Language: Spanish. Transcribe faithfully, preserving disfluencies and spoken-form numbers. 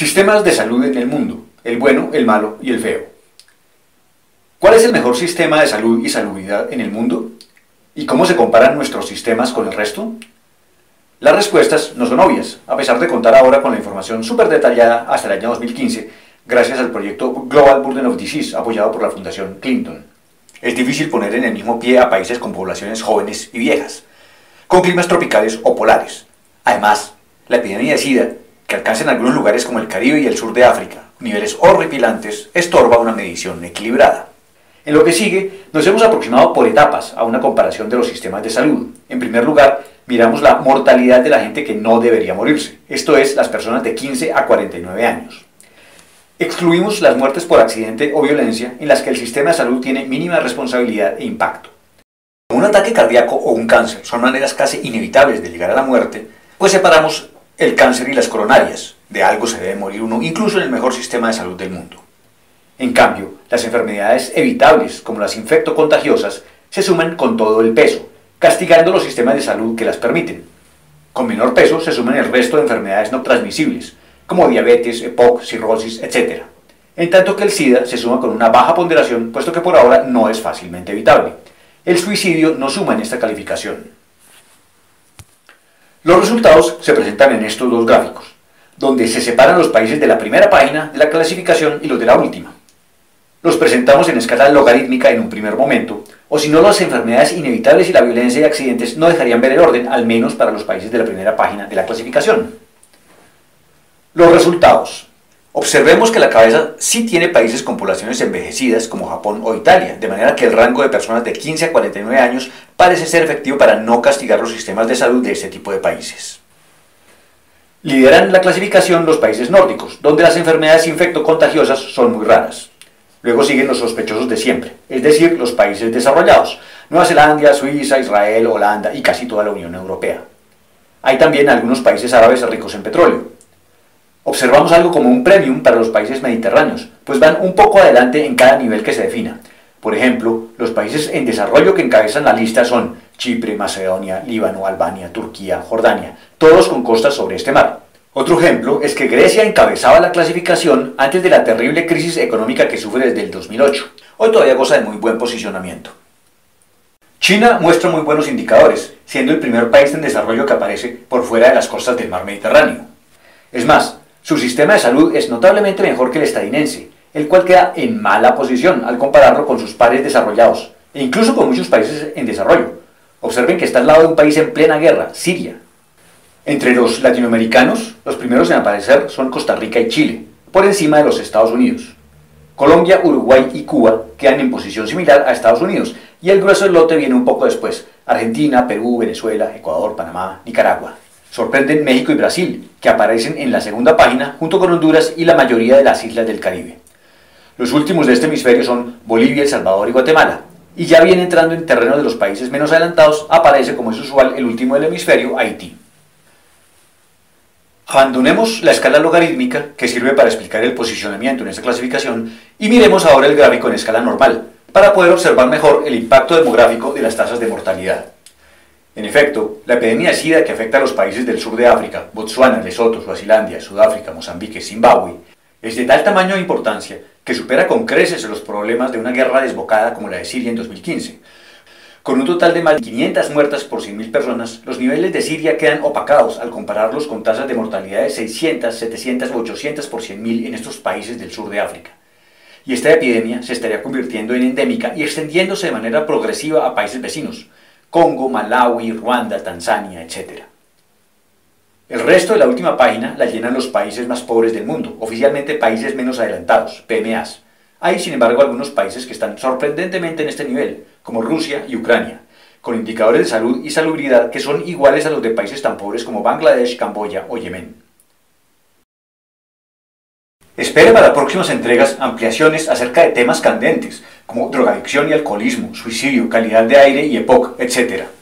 Sistemas de salud en el mundo, el bueno, el malo y el feo. ¿Cuál es el mejor sistema de salud y salubridad en el mundo? ¿Y cómo se comparan nuestros sistemas con el resto? Las respuestas no son obvias, a pesar de contar ahora con la información súper detallada hasta el año dos mil quince, gracias al proyecto Global Burden of Disease, apoyado por la Fundación Clinton. Es difícil poner en el mismo pie a países con poblaciones jóvenes y viejas, con climas tropicales o polares. Además, la epidemia de SIDA, que alcanza en algunos lugares como el Caribe y el sur de África niveles horripilantes, estorba una medición equilibrada. En lo que sigue, nos hemos aproximado por etapas a una comparación de los sistemas de salud. En primer lugar, miramos la mortalidad de la gente que no debería morirse, esto es, las personas de quince a cuarenta y nueve años. Excluimos las muertes por accidente o violencia, en las que el sistema de salud tiene mínima responsabilidad e impacto. Como un ataque cardíaco o un cáncer son maneras casi inevitables de llegar a la muerte, pues separamos el cáncer y las coronarias. De algo se debe morir uno, incluso en el mejor sistema de salud del mundo. En cambio, las enfermedades evitables, como las infectocontagiosas, se suman con todo el peso, castigando los sistemas de salud que las permiten. Con menor peso se suman el resto de enfermedades no transmisibles, como diabetes, EPOC, cirrosis, etcétera. En tanto que el SIDA se suma con una baja ponderación, puesto que por ahora no es fácilmente evitable. El suicidio no suma en esta calificación. Los resultados se presentan en estos dos gráficos, donde se separan los países de la primera página de la clasificación y los de la última. Los presentamos en escala logarítmica en un primer momento, o si no, las enfermedades inevitables y la violencia y accidentes no dejarían ver el orden, al menos para los países de la primera página de la clasificación. Los resultados. Observemos que la cabeza sí tiene países con poblaciones envejecidas como Japón o Italia, de manera que el rango de personas de quince a cuarenta y nueve años parece ser efectivo para no castigar los sistemas de salud de este tipo de países. Lideran la clasificación los países nórdicos, donde las enfermedades infectocontagiosas son muy raras. Luego siguen los sospechosos de siempre, es decir, los países desarrollados, Nueva Zelanda, Suiza, Israel, Holanda y casi toda la Unión Europea. Hay también algunos países árabes ricos en petróleo. Observamos algo como un premium para los países mediterráneos, pues van un poco adelante en cada nivel que se defina. Por ejemplo, los países en desarrollo que encabezan la lista son Chipre, Macedonia, Líbano, Albania, Turquía, Jordania, todos con costas sobre este mar. Otro ejemplo es que Grecia encabezaba la clasificación antes de la terrible crisis económica que sufre desde el dos mil ocho. Hoy todavía goza de muy buen posicionamiento. China muestra muy buenos indicadores, siendo el primer país en desarrollo que aparece por fuera de las costas del mar Mediterráneo. Es más, su sistema de salud es notablemente mejor que el estadounidense, el cual queda en mala posición al compararlo con sus pares desarrollados, e incluso con muchos países en desarrollo. Observen que está al lado de un país en plena guerra, Siria. Entre los latinoamericanos, los primeros en aparecer son Costa Rica y Chile, por encima de los Estados Unidos. Colombia, Uruguay y Cuba quedan en posición similar a Estados Unidos, y el grueso del lote viene un poco después: Argentina, Perú, Venezuela, Ecuador, Panamá, Nicaragua. Sorprenden México y Brasil, que aparecen en la segunda página junto con Honduras y la mayoría de las islas del Caribe. Los últimos de este hemisferio son Bolivia, El Salvador y Guatemala, y ya viene entrando en terreno de los países menos adelantados, aparece, como es usual, el último del hemisferio, Haití. Abandonemos la escala logarítmica, que sirve para explicar el posicionamiento en esta clasificación, y miremos ahora el gráfico en escala normal, para poder observar mejor el impacto demográfico de las tasas de mortalidad. En efecto, la epidemia de SIDA que afecta a los países del sur de África, Botsuana, Lesoto, Suazilandia, Sudáfrica, Mozambique, Zimbabue, es de tal tamaño e importancia que supera con creces los problemas de una guerra desbocada como la de Siria en dos mil quince. Con un total de más de quinientas muertas por cien mil personas, los niveles de Siria quedan opacados al compararlos con tasas de mortalidad de seiscientas, setecientas o ochocientas por cien mil en estos países del sur de África. Y esta epidemia se estaría convirtiendo en endémica y extendiéndose de manera progresiva a países vecinos: Congo, Malawi, Ruanda, Tanzania, etcétera. El resto de la última página la llenan los países más pobres del mundo, oficialmente países menos adelantados, P M As. Hay, sin embargo, algunos países que están sorprendentemente en este nivel, como Rusia y Ucrania, con indicadores de salud y salubridad que son iguales a los de países tan pobres como Bangladesh, Camboya o Yemen. Espere para próximas entregas ampliaciones acerca de temas candentes, como drogadicción y alcoholismo, suicidio, calidad de aire y EPOC, etcétera.